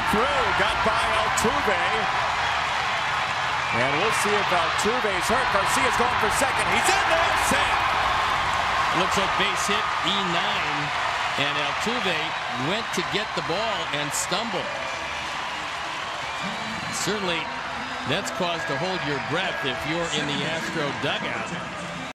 through. Got by Altuve. And we'll see if Altuve's hurt. Garcia's going for second. He's in there. Safe. Looks like base hit E9. And Altuve went to get the ball and stumbled. Certainly, that's cause to hold your breath if you're in the Astro dugout.